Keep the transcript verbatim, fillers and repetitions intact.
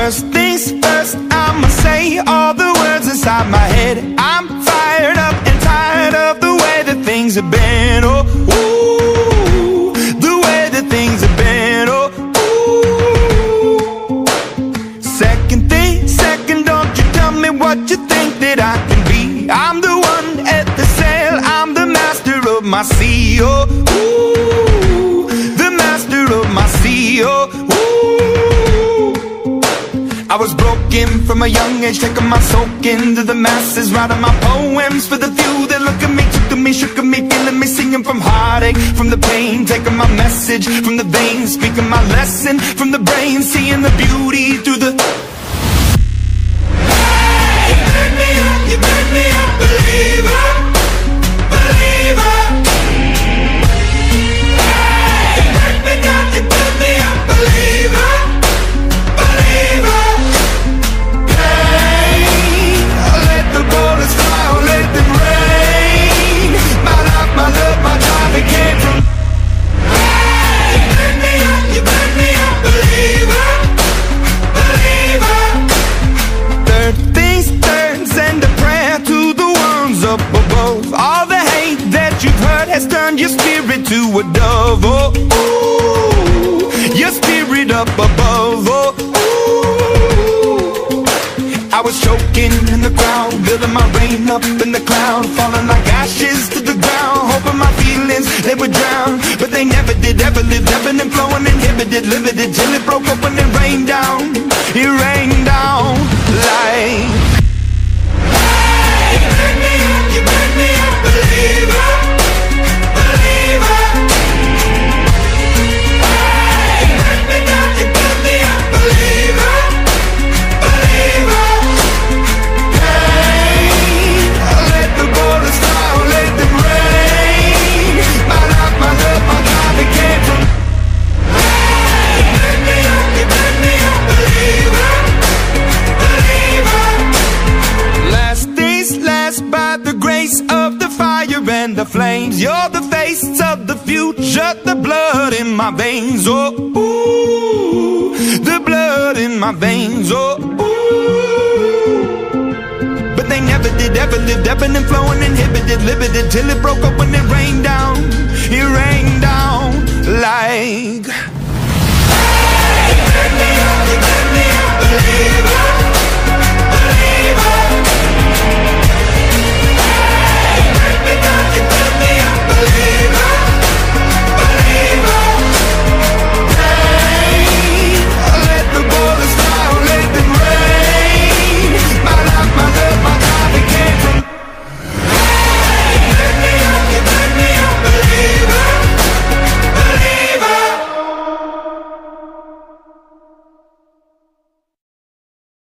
First things first, I'ma say all the words inside my head. I'm fired up and tired of the way that things have been. Oh, ooh, the way that things have been. Oh, ooh. Second thing, second, don't you tell me what you think that I can be. I'm the one at the sail, I'm the master of my sea. Oh, ooh, the master of my sea. Oh, ooh. I was broken from a young age, taking my soak into the masses, writing my poems for the few that look at me, took to me, shook at me, feeling me, singing from heartache, from the pain, taking my message from the veins, speaking my lesson from the brain, seeing the beauty through the... Hey, you burn me up, you burn me up, believer, believer. Hey, you burn me down, you burn me up, believer, believer. Has turned your spirit to a dove. Oh, ooh, your spirit up above. Oh, ooh. I was choking in the crowd, building my rain up in the cloud, falling like ashes to the ground, hoping my feelings they would drown, but they never did. Ever lived, ebbing and flowing, inhibited, limited, till it broke open and rained down. It rained down like... Hey, you burn me up, you burn me up, believer. And the flames, you're the face of the future, the blood in my veins. Oh, ooh, the blood in my veins. Oh, ooh. But they never did, ever lived, ebbing and flowing, inhibited, limited, till it broke up when it rained down. It rained down like...